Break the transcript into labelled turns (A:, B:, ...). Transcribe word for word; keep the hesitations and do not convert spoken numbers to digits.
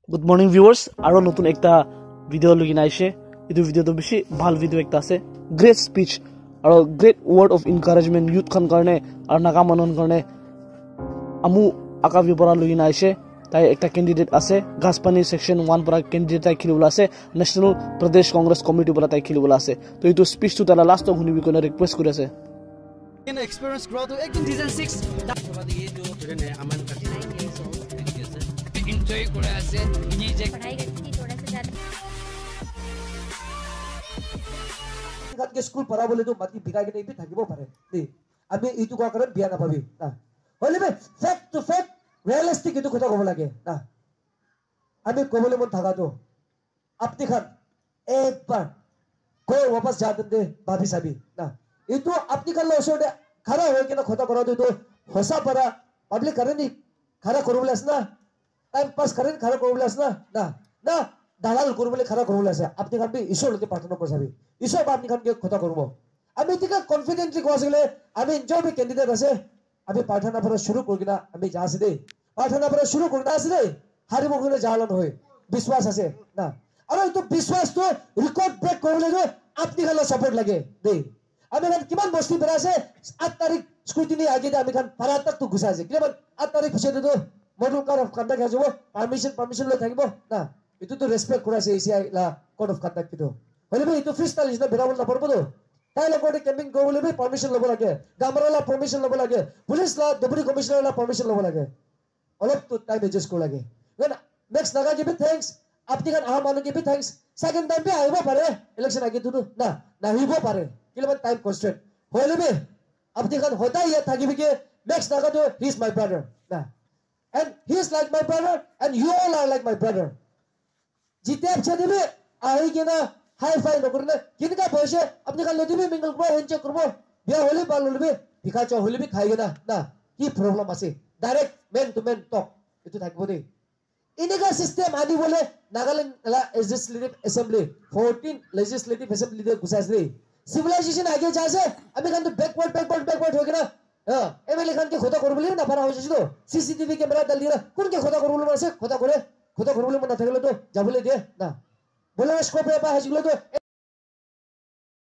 A: Good morning viewers. Aro notun ekta video login aise. Etu video to bishi bhal video ekta ase. Great speech aro great word of encouragement youth khan karne aro naga manon karne amu Akavi pora login aise. Tai ekta candidate ase. Ghaspani section one pora candidate tai khilibula ase. National Pradesh Congress Committee pora tai khilibula ase. To etu speech tu tala last to hunibi kone request kuri ase.
B: In experience grow to eighteen season six. Enjoy kora ase nije
C: पढ़ाई करती थोड़ा सा ज्यादा
D: खान के school पढ़ा बोले तो माती बिका के नहीं भी থাকিব পারে নি আমি ইটু কোৱা কাৰণ বিয়া নাপাবি না হলিবে ফেক্ট টু ফেক্ট ৰিয়েলিস্টিক ইটু কথা ক'ব লাগে না আমি ক'বলৈ মন থাকা তো আপনি খান একবাৰ কোই वापस जा दे भाभी साबी ना इटु আপনি খান ওচৰতে খাৰা হৈ কিনে কথা কৰা তো হসা পৰা পাব্লিক কৰে নি খাৰা কৰিবলৈ আছে না टाइम पास करें खरा करबले आस ना ना ना दालाल करबले खरा करबले आसे আপনি খান বি ঈশ্বর লতে প্রার্থনা করছাবি ঈশ্বর বা আপনি খান কে কথা করব আমি ঠিক কনফিডেন্টলি কোয়াসলে আমি এনজয় বি ক্যান্ডিডেট আছে আমি প্রার্থনা পড়া শুরু করি না আমি যাসি দে প্রার্থনা পড়া শুরু করি না আসি দে হারিব গলে জালন হয় বিশ্বাস আছে না আর তো বিশ্বাস তো রেকর্ড ব্রেক করলে তো আপনি খান সাপোর্ট লাগে দে আমি খান কিমান বস্তি বেরা আছে আট তারিখ স্কুটিনি আগে আমি খান পারা তক তো ঘুষা আছে কিমান আট তারিখ পিছে তো model code of conduct has permission permission lo thakibo na itu to respect kora se isi la code of conduct kito hole be itu freestyle is na berabol na porbo do tai la code camping go bole be permission lobo lage gamara la permission lobo lage police la deputy commissioner la permission lobo lage all of to time adjust ko lage when next naga give thanks apni kan aha manu give thanks second time be aibo pare election age tu na na hibo pare kilometer time constraint hole be apni kan hotai ya thakibi ke next naga to he is my brother na and he is like my brother and you all are like my brother jite apcha debe ahi kena high five no korne kinka boise apni kan lodibe mingle kro handshake korbo biya hole pa lolbe bika cho hole bi khaibe na na ki problem ase direct man to man talk etu thakbo de inega system ani bole Nagaland legislative assembly fourteen legislative assembly de gusasre civilization age jaise ami kan to backward backward backward ho gena हां MLA Khan के खोदा करबले ना पारा होइछ तो CCTV camera दल दिरा कोन के खोदा करबले मासे खोदा करे खोदा करबले मन ना थाकले तो जाबले दे ना बोले स्कोप पे पा हजिलो तो